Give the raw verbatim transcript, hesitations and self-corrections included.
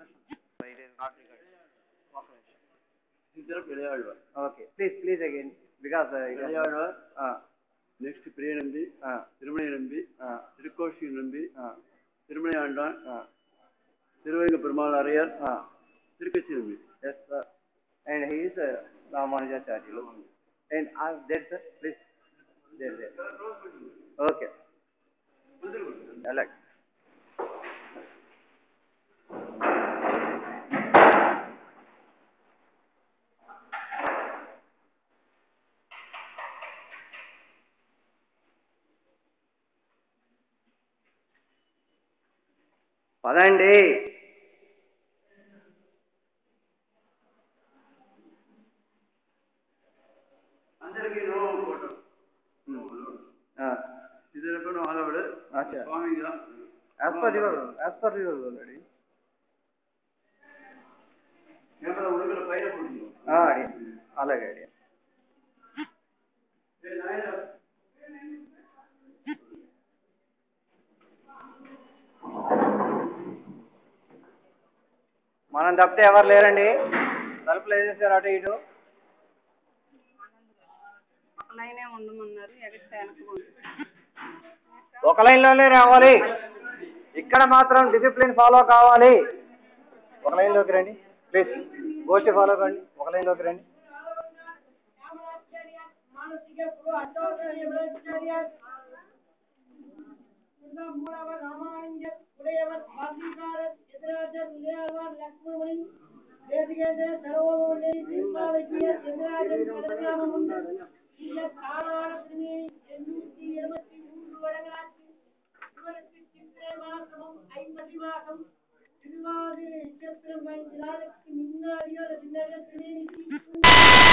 But it is not recorded. Okay, please, please again, because uh, uh, next Priya Nambi, uh, Tirumani Nambi, uh, Tirukkoshi Nambi, uh, Tirumani Andan, uh, Thiruvenga Perumal Ariyar, uh, Tirukkachi Nambi. yes, sir. And he is uh, Ramanujacharya. And uh, there, sir, please, there, there. Okay. Alex. పదండి. అందరికీ no photo ఇద్దరు ఆడవాడు స్వామిగా as per your as per your already పైన అలాగే idea. మనం తప్పితే ఎవరు లేరండి. తలుపులు వేసేసారు అటు ఇటు. ఒక లైన్లోనే రావాలి. ఇక్కడ మాత్రం డిసిప్లిన్ ఫాలో కావాలి. ఒక లైన్లోకి రండి ప్లీజ్. గోష్ఠి ఫాలో కండి. ఒక లైన్లోకి రండి.